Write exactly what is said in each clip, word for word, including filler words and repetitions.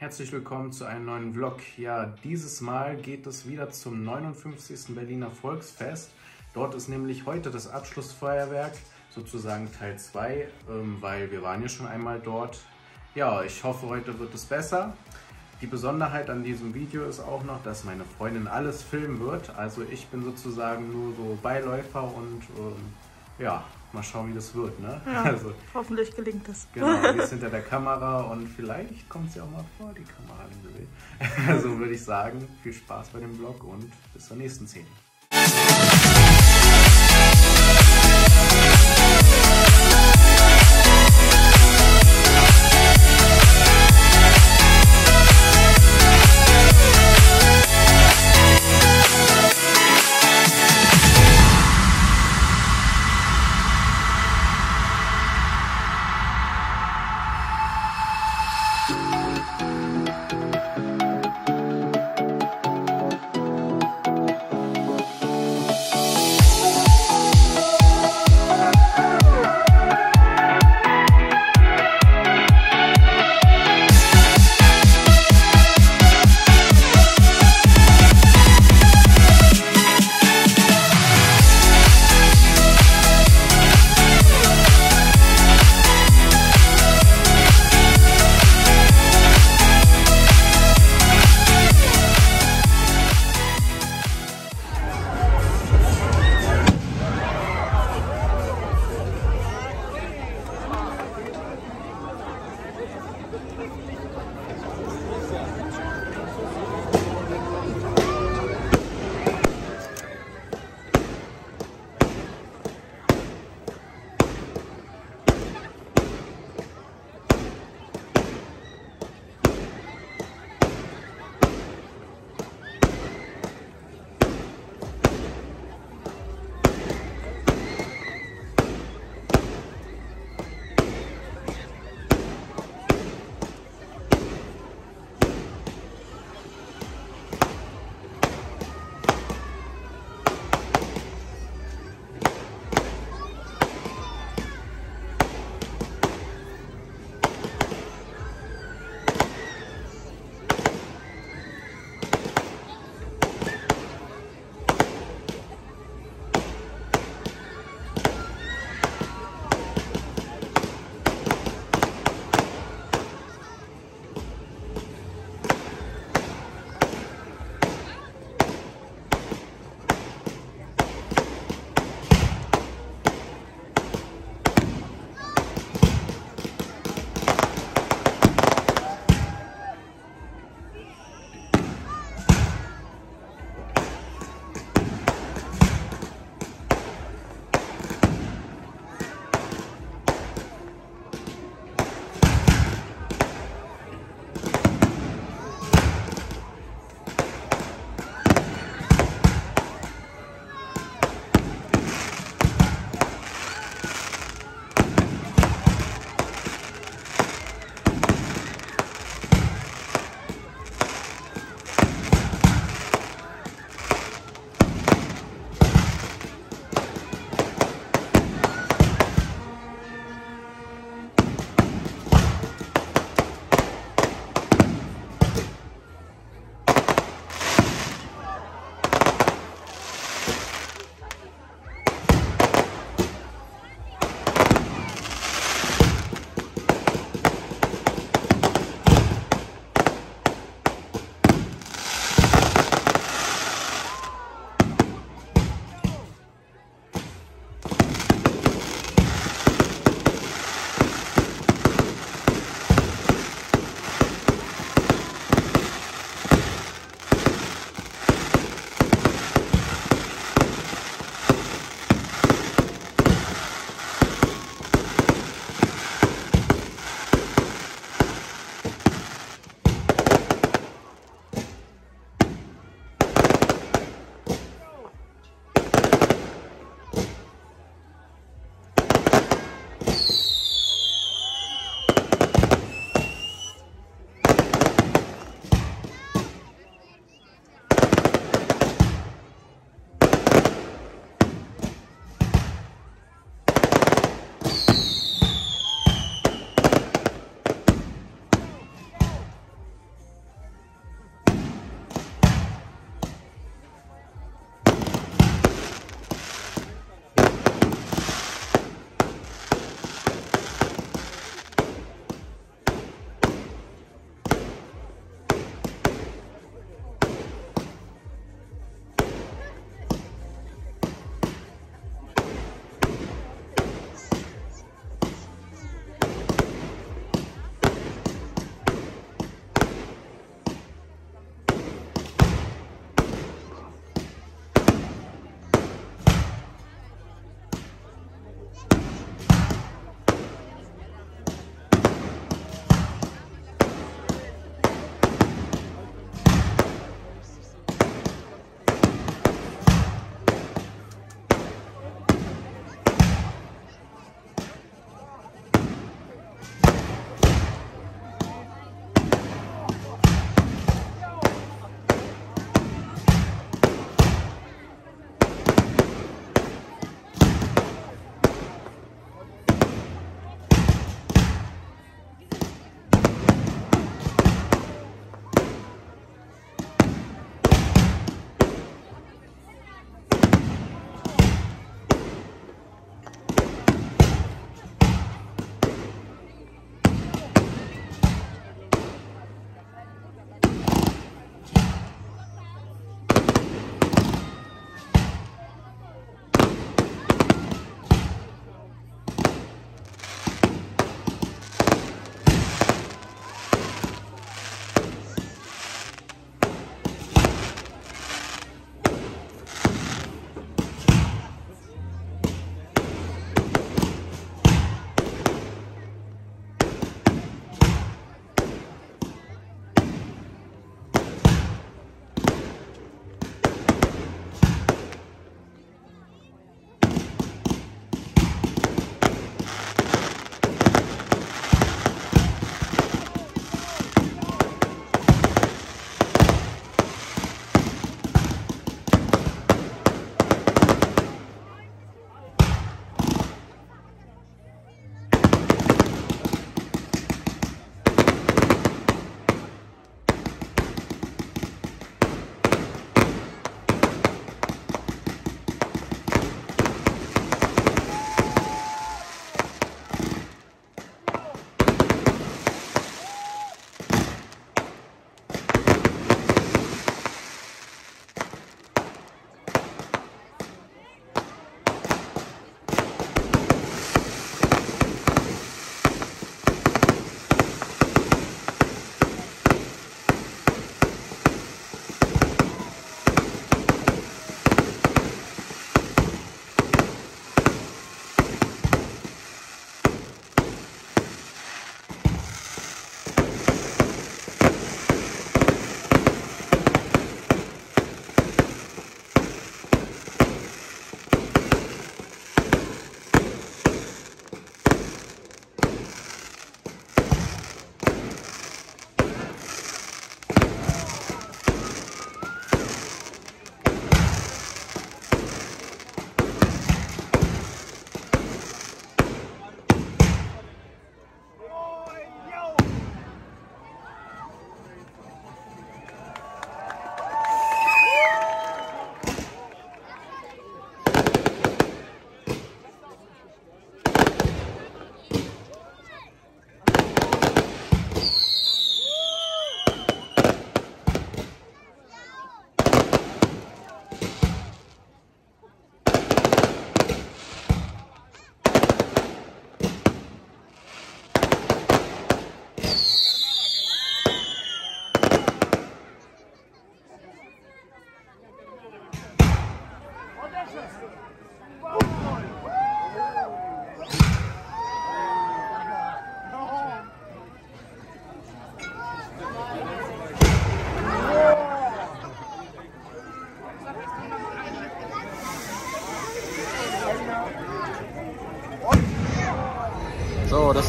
Herzlich willkommen zu einem neuen Vlog. Ja, dieses Mal geht es wieder zum neunundfünfzigsten Berliner Volksfest. Dort ist nämlich heute das Abschlussfeuerwerk, sozusagen Teil zwei, ähm, weil wir waren ja schon einmal dort. Ja, ich hoffe, heute wird es besser. Die Besonderheit an diesem Video ist auch noch, dass meine Freundin alles filmen wird. Also ich bin sozusagen nur so Beiläufer und ähm, ja, mal schauen, wie das wird. Ne? Ja, also, hoffentlich gelingt es. Genau, die ist hinter der Kamera und vielleicht kommt sie auch mal vor, die Kamera, wenn sie will. Also würde ich sagen, viel Spaß bei dem Vlog und bis zur nächsten Szene.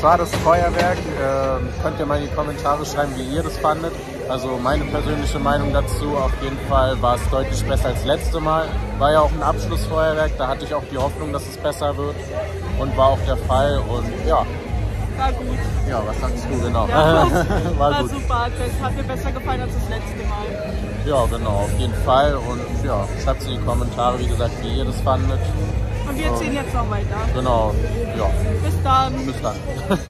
war das Feuerwerk. Äh, könnt ihr mal in die Kommentare schreiben, wie ihr das fandet. Also meine persönliche Meinung dazu, auf jeden Fall war es deutlich besser als letzte Mal. War ja auch ein Abschlussfeuerwerk, da hatte ich auch die Hoffnung, dass es besser wird. Und war auch der Fall und ja. War gut. Ja, was sagst du genau? Ja, war war gut. super, das hat mir besser gefallen als das letzte Mal. Ja, genau, auf jeden Fall. Und ja, schreibt es in die Kommentare, wie gesagt, wie ihr das fandet. Und wir ziehen jetzt noch weiter. Genau, ja. Bis dann. Bis dann.